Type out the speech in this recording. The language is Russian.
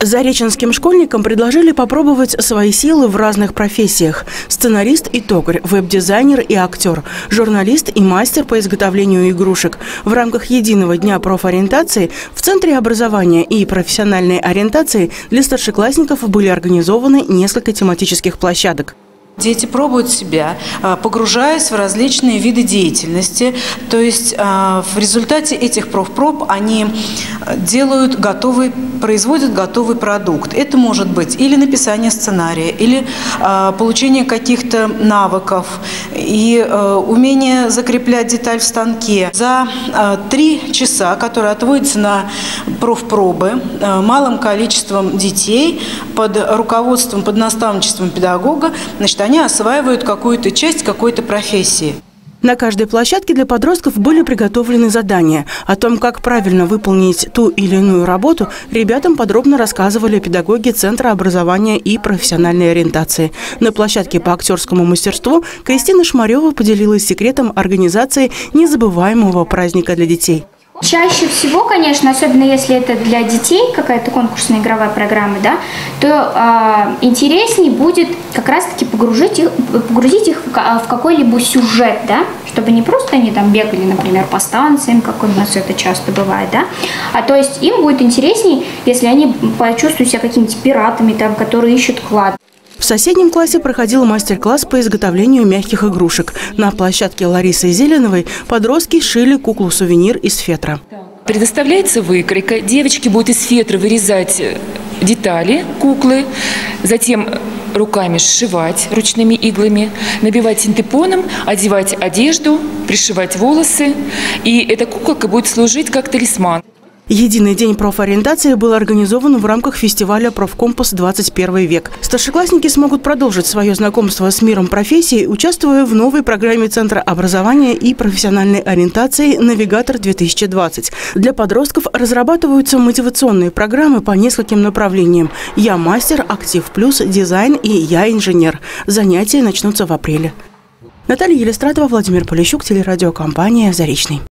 Зареченским школьникам предложили попробовать свои силы в разных профессиях. Сценарист и токарь, веб-дизайнер и актер, журналист и мастер по изготовлению игрушек. В рамках единого дня профориентации в Центре образования и профессиональной ориентации для старшеклассников были организованы несколько тематических площадок. Дети пробуют себя, погружаясь в различные виды деятельности. То есть в результате этих профпроб они производят готовый продукт. Это может быть или написание сценария, или получение каких-то навыков, и умение закреплять деталь в станке. За 3 часа, которые отводятся на профпробы, малым количеством детей под руководством, под наставничеством педагога, они осваивают какую-то часть какой-то профессии. На каждой площадке для подростков были приготовлены задания. О том, как правильно выполнить ту или иную работу, ребятам подробно рассказывали педагоги Центра образования и профессиональной ориентации. На площадке по актерскому мастерству Кристина Шмарева поделилась секретом организации незабываемого праздника для детей. Чаще всего, конечно, особенно если это для детей какая-то конкурсная игровая программа, да, то интереснее будет как раз-таки погрузить их в какой-либо сюжет, да, чтобы не просто они там бегали, например, по станциям, как у нас это часто бывает, да, а то есть им будет интереснее, если они почувствуют себя какими-то пиратами, там, которые ищут клад. В соседнем классе проходил мастер-класс по изготовлению мягких игрушек. На площадке Ларисы Зеленовой подростки шили куклу-сувенир из фетра. Предоставляется выкройка. Девочки будут из фетра вырезать детали куклы, затем руками сшивать ручными иглами, набивать синтепоном, одевать одежду, пришивать волосы. И эта куколка будет служить как талисман. Единый день профориентации был организован в рамках фестиваля «Профкомпас. 21 век». Старшеклассники смогут продолжить свое знакомство с миром профессий, участвуя в новой программе Центра образования и профессиональной ориентации «Навигатор-2020». Для подростков разрабатываются мотивационные программы по нескольким направлениям. «Я мастер», «Актив плюс», «Дизайн» и «Я инженер». Занятия начнутся в апреле. Наталья Елистратова, Владимир Полищук, телерадиокомпания «Заречный».